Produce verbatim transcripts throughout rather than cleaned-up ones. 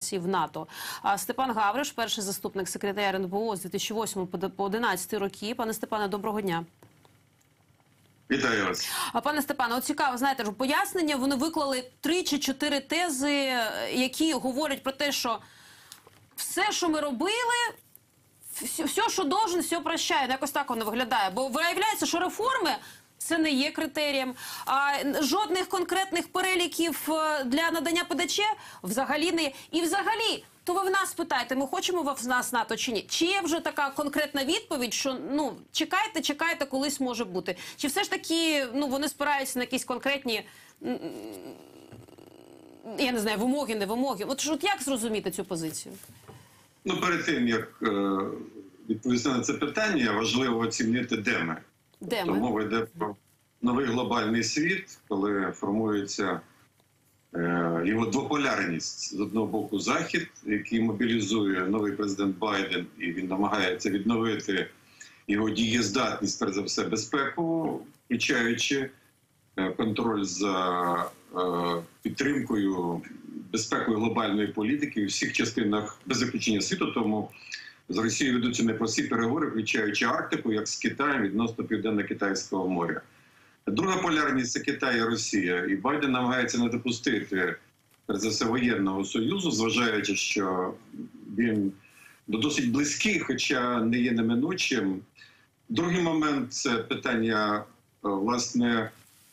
в НАТО. Степан Гавриш, перший заступник секретаря РНБО з дві тисячі восьмого по дві тисячі одинадцятий роки. Пане Степане, доброго дня. Вітаю вас. А пане Степане, от цікаво, знаєте, пояснення, вони виклали три чи чотири тези, які говорять про те, що все, що ми робили, все, все що должен, все прощає. Якось так воно виглядає. Бо виявляється, що реформи це не є критерієм. А жодних конкретних переліків для надання ПДЧ взагалі не є. І взагалі, то ви в нас питаєте, ми хочемо в нас НАТО чи ні? Чи є вже така конкретна відповідь, що, ну, чекайте, чекайте, колись може бути? Чи все ж таки, ну, вони спираються на якісь конкретні, я не знаю, вимоги, не вимоги? От, от як зрозуміти цю позицію? Ну, перед тим, як е, відповісти на це питання, важливо оцінити, де ми. Де тобто, ми? мова йде про новий глобальний світ, коли формується е, його двополярність. З одного боку Захід, який мобілізує новий президент Байден, і він намагається відновити його дієздатність, перш за все, безпекову, включаючи е, контроль за е, підтримкою безпекової глобальної політики у всіх частинах без виключення світу. Тому з Росією ведуться непрості переговори, включаючи Арктику, як з Китаєм відносно Південно-Китайського моря. Друга полярність – це Китай і Росія. І Байден намагається не допустити, перш за все, воєнного союзу, зважаючи, що він досить близький, хоча не є неминучим. Другий момент – це питання, власне,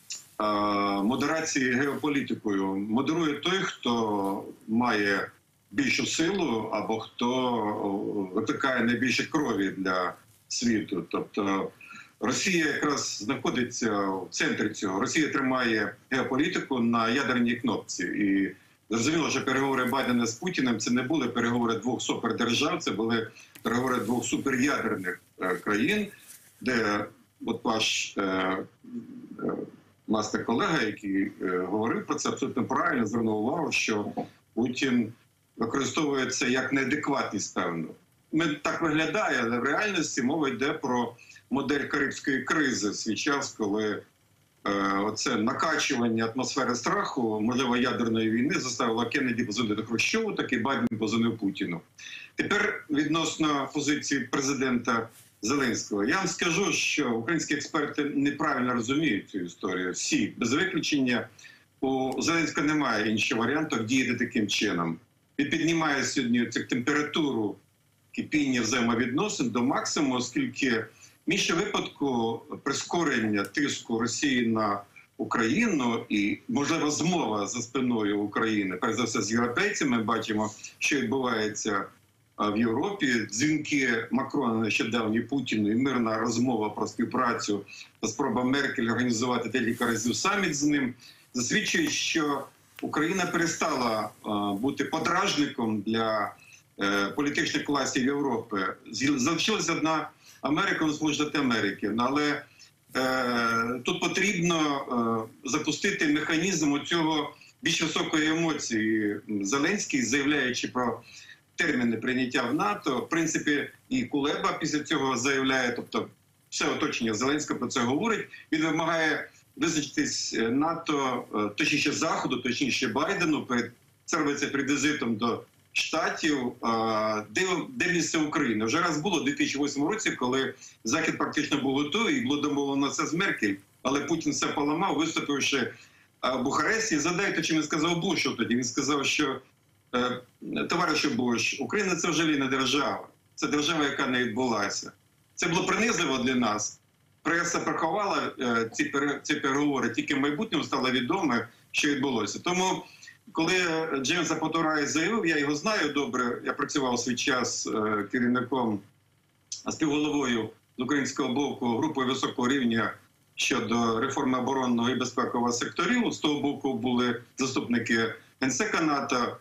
модерації геополітикою. Модерує той, хто має більшу силу або хто викликає найбільше крові для світу. Тобто Росія якраз знаходиться в центрі цього. Росія тримає геополітику на ядерній кнопці. І зрозуміло, що переговори Байдена з Путіним – це не були переговори двох супердержав, це були переговори двох суперядерних е, країн, де от ваш е, е, власне колега, який е, говорив про це, абсолютно правильно звернув увагу, що Путін використовує це як неадекватність, певно. Ми так виглядає, але в реальності мова йде про модель Карибської кризи в свій час, коли е, оце накачування атмосфери страху, можливо, ядерної війни, заставило Кеннеді позвонити Хрущову, так і Байден позвонив Путіну. Тепер відносно позиції президента Зеленського. Я вам скажу, що українські експерти неправильно розуміють цю історію. Всі, без виключення. У Зеленського немає іншого варіанту, як діяти таким чином. Він піднімає сьогодні цю температуру кипіння взаємовідносин до максимуму, оскільки в іншому випадку прискорення тиску Росії на Україну і, можливо, змова за спиною України, перш за все з європейцями, ми бачимо, що відбувається в Європі. Дзвінки Макрона нещодавні Путіну і мирна розмова про співпрацю та спроба Меркель організувати декілька разів саміт з ним засвідчує, що Україна перестала uh, бути подражником для uh, політичних класів Європи. Залишилася одна Америка, Сполучені Штати Америки. Але uh, тут потрібно uh, запустити механізм цього більш високої емоції. Зеленський, заявляючи про терміни прийняття в НАТО, в принципі, і Кулеба після цього заявляє, тобто все оточення Зеленського про це говорить, він вимагає визначитись НАТО, точніше Заходу, точніше Байдену, перед, це робиться перед візитом до Штатів, де, де місце України. Вже раз було у дві тисячі восьмому році, коли Захід практично був готовий, і було домовлено це з Меркель, але Путін все поламав, виступивши в Бухаресті. Задайте, чи він сказав Бушу тоді. Він сказав, що товаришу Буш, Україна – це взагалі не держава. Це держава, яка не відбулася. Це було принизливо для нас. Преса приховала е, ці, пере, ці переговори, тільки в майбутньому стало відомо, що відбулося. Тому, коли Джеймс Апаторай заявив, я його знаю добре, я працював у свій час е, керівником, співголовою з українського боку групою високого рівня щодо реформи оборонного і безпекового секторів. З того боку були заступники генсека НАТО.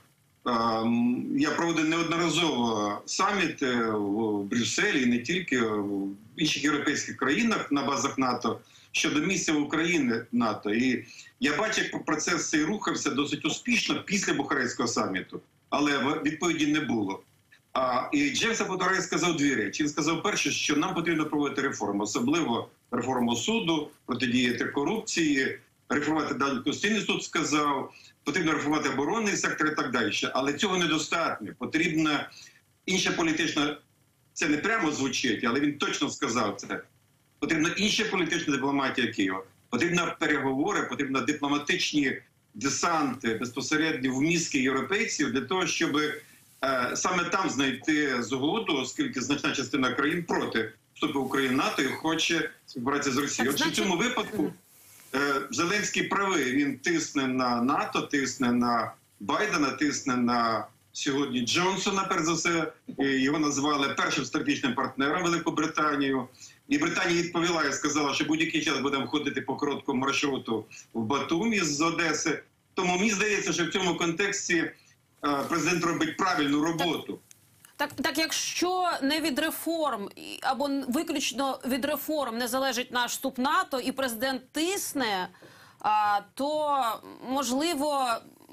Я проводив неодноразово саміти в Брюсселі, і не тільки, в інших європейських країнах на базах НАТО щодо місця України в НАТО. І я бачив, як процес цей рухався досить успішно після Бухарестського саміту, але відповіді не було. А, і Джеймс Апаторай сказав дві речі. Він сказав, перше, що нам потрібно проводити реформу, особливо реформу суду, протидіяти корупції, реформувати далі Конституційний суд сказав, потрібно реформувати оборонний сектор і так далі. Але цього недостатньо. Потрібна інша політична, це не прямо звучить, але він точно сказав це. Потрібна інша політична дипломатія Києва. Потрібні переговори, потрібні дипломатичні десанти безпосередньо в мізки європейців для того, щоб е, саме там знайти згоду, оскільки значна частина країн проти вступу України в НАТО і хоче співпраці з Росією. Отже, в цьому випадку е, Зеленський правий. Він тисне на НАТО, тисне на Байдена, тисне на сьогодні Джонсона, перш за все. Його назвали першим стратегічним партнером Великобританію. І Британія відповіла і сказала, що будь-який час будемо ходити по короткому маршруту в Батумі з Одеси. Тому мені здається, що в цьому контексті е, президент робить правильну роботу. Так, так, якщо не від реформ і- або виключно від реформ не залежить наш вступ в НАТО, і президент тисне, а, то можливо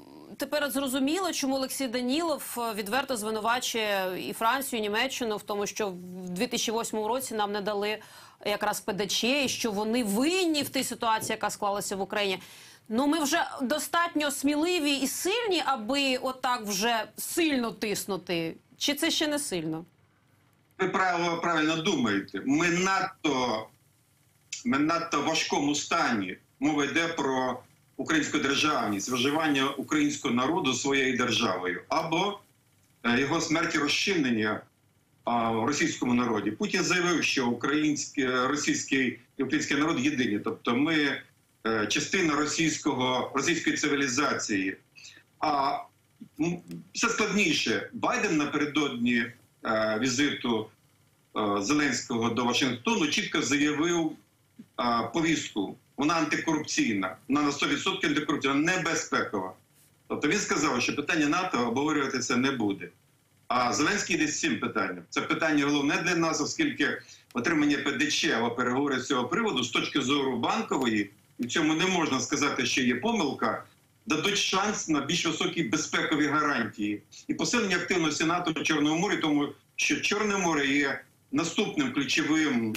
тепер зрозуміло, чому Олексій Данілов відверто звинувачує і Францію, і Німеччину в тому, що в дві тисячі восьмому році нам не дали якраз ПДЧ, і що вони винні в тій ситуації, яка склалася в Україні. Ну, ми вже достатньо сміливі і сильні, аби отак вже сильно тиснути. Чи це ще не сильно? Ви правильно, правильно думаєте. Ми надто, ми надто в важкому стані. Мова йде про українську державність, виживання українського народу своєю державою. Або е, його смерть і розчинення а, в російському народі. Путін заявив, що український, російський і український народ єдині. Тобто ми е, частина російського, російської цивілізації. А м, все складніше. Байден напередодні е, візиту е, Зеленського до Вашингтону чітко заявив е, повістку. Вона антикорупційна, вона на сто відсотків антикорупційна, небезпекова. Тобто він сказав, що питання НАТО обговорюватися не буде. А Зеленський йде з цим питанням. Це питання головне для нас, оскільки отримання ПДЧ або переговори з цього приводу з точки зору банкової, і в цьому не можна сказати, що є помилка, дадуть шанс на більш високі безпекові гарантії. І посилення активності НАТО в Чорному морі, тому що Чорне море є наступним ключовим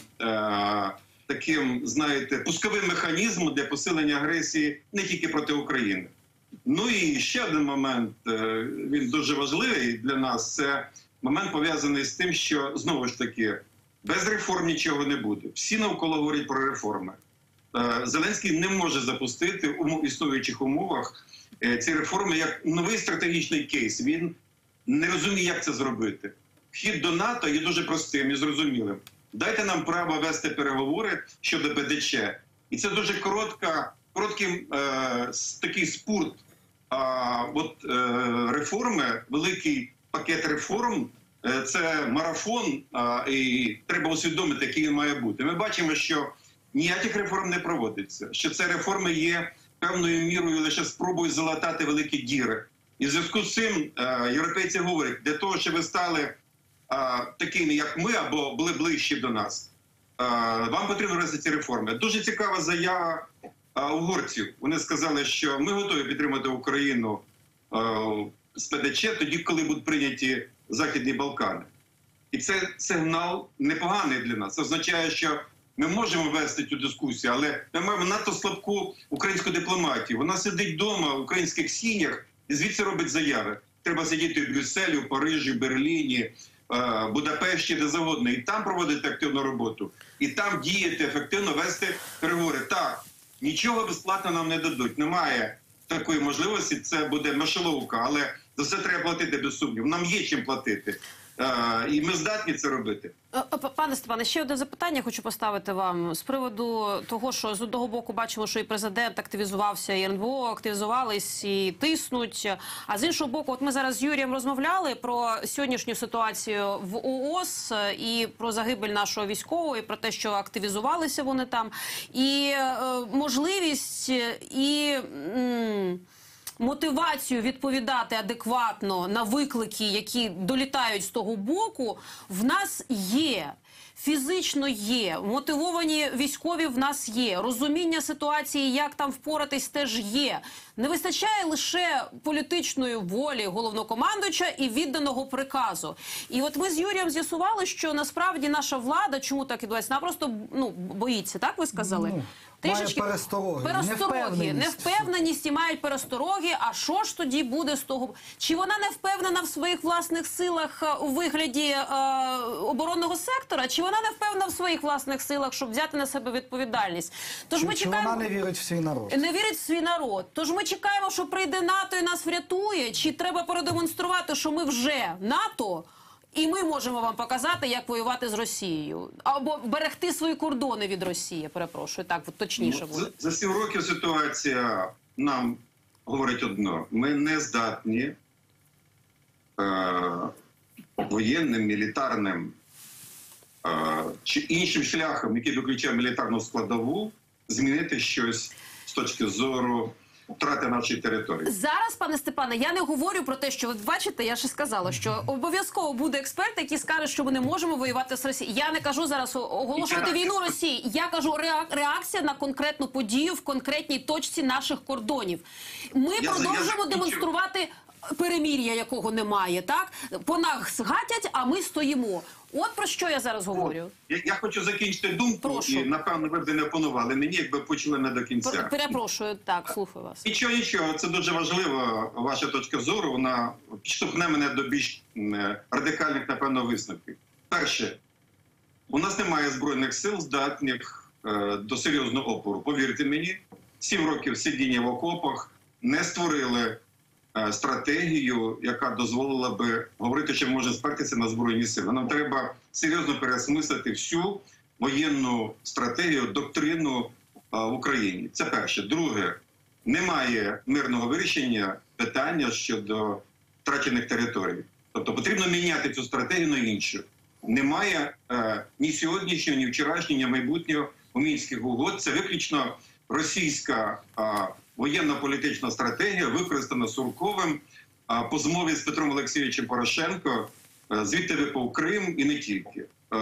е таким, знаєте, пусковим механізмом для посилення агресії не тільки проти України. Ну і ще один момент, він дуже важливий для нас, це момент пов'язаний з тим, що, знову ж таки, без реформ нічого не буде. Всі навколо говорять про реформи. Зеленський не може запустити в існуючих умовах ці реформи як новий стратегічний кейс. Він не розуміє, як це зробити. Вхід до НАТО є дуже простим і зрозумілим. Дайте нам право вести переговори щодо ПДЧ. І це дуже коротка, короткий е, такий спурт е, от, е, реформи, великий пакет реформ. Е, це марафон, е, і треба усвідомити, який він має бути. Ми бачимо, що ніяких реформ не проводиться, що це реформи є певною мірою лише спробою залатати великі діри. І в зв'язку з цим е, європейці говорять, для того, щоб ви стали такими, як ми, або були ближчі до нас, вам потрібно робити ці реформи. Дуже цікава заява угорців. Вони сказали, що ми готові підтримати Україну з ПДЧ тоді, коли будуть прийняті Західні Балкани. І це сигнал непоганий для нас. Це означає, що ми можемо вести цю дискусію, але ми маємо надто слабку українську дипломатію. Вона сидить вдома в українських сінях і звідси робить заяви. Треба сидіти в Брюсселі, в Парижі, в Берліні, Будапешті, де завгодно, і там проводити активну роботу, і там діяти ефективно, вести переговори. Так, нічого безплатно нам не дадуть, немає такої можливості, це буде мишоловка, але за все треба платити без сумніву. Нам є чим платити, і ми здатні це робити. Пане Степане, ще одне запитання хочу поставити вам з приводу того, що з одного боку бачимо, що і президент активізувався, і ен ве о активізувались, і тиснуть. А з іншого боку, от ми зараз з Юрієм розмовляли про сьогоднішню ситуацію в о о с і про загибель нашого військового, і про те, що активізувалися вони там. І е, можливість, і... М мотивацію відповідати адекватно на виклики, які долітають з того боку, в нас є. Фізично є. Мотивовані військові в нас є. Розуміння ситуації, як там впоратись, теж є. Не вистачає лише політичної волі головнокомандуюча і відданого приказу. І от ми з Юрієм з'ясували, що насправді наша влада, чому так відбувається, вона просто ну, боїться, так ви сказали? трішечки перестороги, перестороги, невпевненість. невпевненість і мають перестороги. А що ж тоді буде з того? Чи вона не впевнена в своїх власних силах е, у вигляді е, оборонного сектора? Чи вона не впевнена в своїх власних силах, щоб взяти на себе відповідальність? Тож Чи, ми чи чекаємо. вона не вірить в свій народ? Не вірить в свій народ. Тож ми чекаємо, що прийде НАТО і нас врятує. Чи треба продемонструвати, що ми вже НАТО, і ми можемо вам показати, як воювати з Росією. Або берегти свої кордони від Росії, перепрошую, так точніше буде. За, за сім років ситуація нам говорить одно. Ми не здатні е, воєнним, мілітарним е, чи іншим шляхом, який виключає мілітарну складову, змінити щось з точки зору втрати нашої території. Зараз, пане Степане, я не говорю про те, що ви бачите, я ще сказала, що обов'язково буде експерт, який скаже, що ми не можемо воювати з Росією. Я не кажу зараз оголошувати війну Росії. Я кажу реак- реакція на конкретну подію в конкретній точці наших кордонів. Ми Я- продовжуємо я- демонструвати перемір'я, якого немає, так? По нас гатять, а ми стоїмо. От про що я зараз говорю. Я, я хочу закінчити думку, Прошу. і напевно ви б не опанували мені, якби почули не до кінця. Пер- Перепрошую, так, слухаю вас. Нічого, нічого, це дуже важливо, ваша точка зору, вона підштовхне мене до більш м, радикальних, напевно, висновків. Перше, у нас немає Збройних сил, здатних е, до серйозного опору. Повірте мені, сім років сидіння в окопах не створили е, стратегію, яка дозволила би говорити, що може спертися на Збройні сили. Нам треба серйозно переосмислити всю воєнну стратегію, доктрину е, в Україні. Це перше. Друге, немає мирного вирішення питання щодо втрачених територій. Тобто потрібно міняти цю стратегію на іншу. Немає е, ні сьогоднішнього, ні вчорашнього, ні майбутнього у Мінських угод. Це виключно російська е, воєнно-політична стратегія, використана Сурковим е, по змові з Петром Олексійовичем Порошенко, е, звідти випав Крим і не тільки. Е,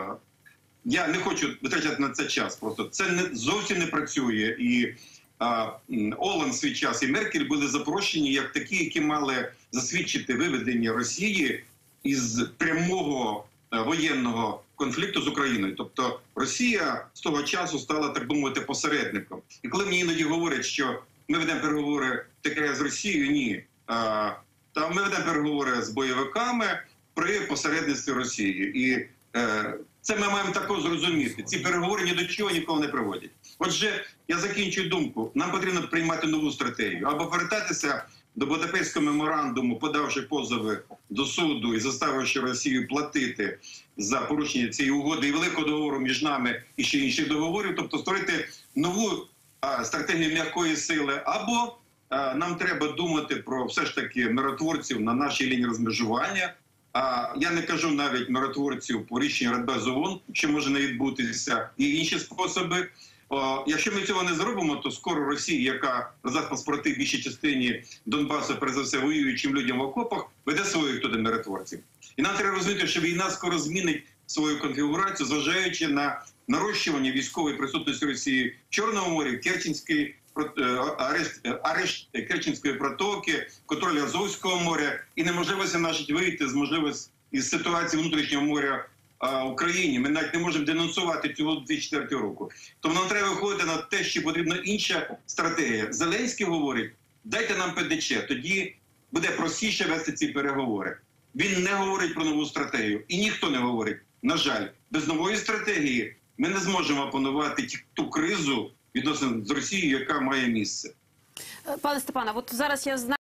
я не хочу витрачати на це час. Просто це не, зовсім не працює. І Оланд свій час і Меркель були запрошені як такі, які мали засвідчити виведення Росії із прямого воєнного конфлікту з Україною. Тобто Росія з того часу стала, так би мовити, посередником. І коли мені іноді говорять, що ми ведемо переговори таке з Росією, ні. Та ми ведемо переговори з бойовиками при посередництві Росії. І е, це ми маємо також зрозуміти. Ці переговори ні до чого нікого не приводять. Отже, я закінчую думку. Нам потрібно приймати нову стратегію. Або повертатися до Будапештського меморандуму, подавши позови до суду і заставивши Росію платити за порушення цієї угоди і великого договору між нами і ще інших договорів, тобто створити нову а, стратегію м'якої сили, або а, нам треба думати про все ж таки миротворців на нашій лінії розмежування. А я не кажу навіть миротворців по рішенню Радбезу ООН, що може не відбутися, і інші способи. О, якщо ми цього не зробимо, то скоро Росія, яка роздав паспорти в більшій частині Донбасу, перш за все, воюючим людям в окопах, веде своїх туди миротворців. І нам треба розуміти, що війна скоро змінить свою конфігурацію, зважаючи на нарощування військової присутності Росії в Чорному морі, Керченській, арешт, арешт Керченської протоки, контроль Азовського моря і неможливості наші вийти з можливості із ситуації внутрішнього моря в Україні. Ми навіть не можемо денонсувати цього дві тисячі четвертого року. Тому нам треба виходити на те, що потрібна інша стратегія. Зеленський говорить, дайте нам Пе Де Че, тоді буде простіше вести ці переговори. Він не говорить про нову стратегію. І ніхто не говорить. На жаль, без нової стратегії ми не зможемо опанувати ту кризу відносно з Росією, яка має місце. Пане Степане, от зараз я знаю,